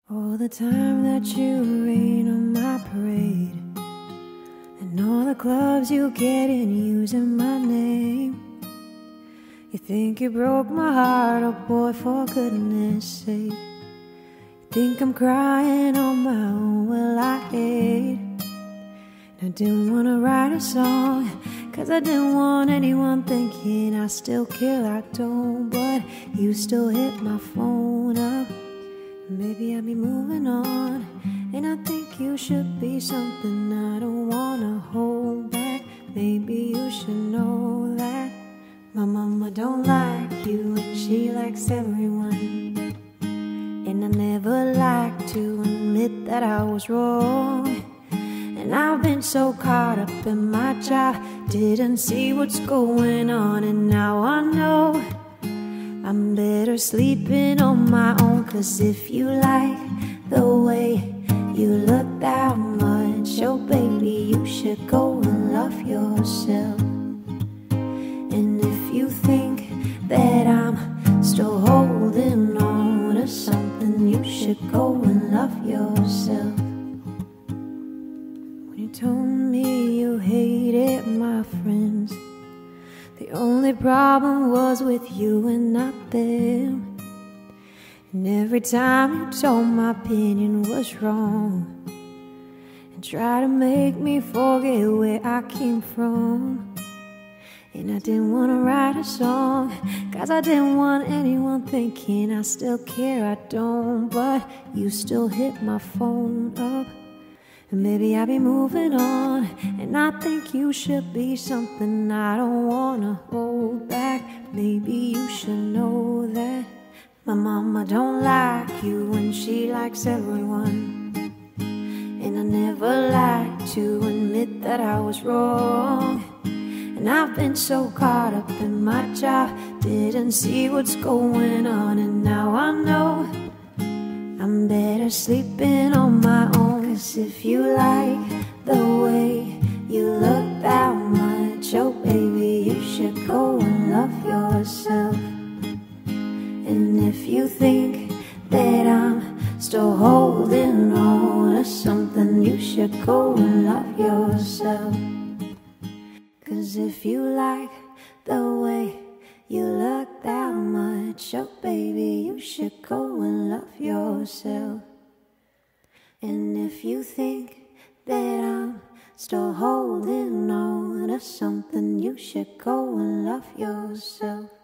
All the time that you rain on my parade, and all the clubs you get in using my name. You think you broke my heart, oh boy, for goodness sake. You think I'm crying on my own, well I hate. And I didn't want to write a song, cause I didn't want anyone thinking I still care, I don't. But you still hit my phone up. Maybe I'll be moving on, and I think you should be something I don't wanna hold back. Maybe you should know that my mama don't like you and she likes everyone. And I never like to admit that I was wrong. And I've been so caught up in my job, didn't see what's going on. And now I know I'm better sleeping on my own. Cause if you like the way you look that much, oh baby, you should go and love yourself. And if you think that I'm still holding on to something, you should go and love yourself. When you told me you hated my friends, the only problem was with you and not them. And every time you told my opinion was wrong and tried to make me forget where I came from. And I didn't want to write a song, cause I didn't want anyone thinking I still care, I don't. But you still hit my phone up. And maybe I'll be moving on, and I think you should be something I don't wanna hold back. Maybe you should know that my mama don't like you and she likes everyone. And I never like to admit that I was wrong. And I've been so caught up in my job, didn't see what's going on. And now I know I'm better sleeping on my own. Cause if you like the way you look that much, oh baby, you should go and love yourself. And if you think that I'm still holding on to something, you should go and love yourself. Cause if you like the way you look that much, oh baby, you should go and love yourself. And if you think that I'm still holding on to something, you should go and love yourself.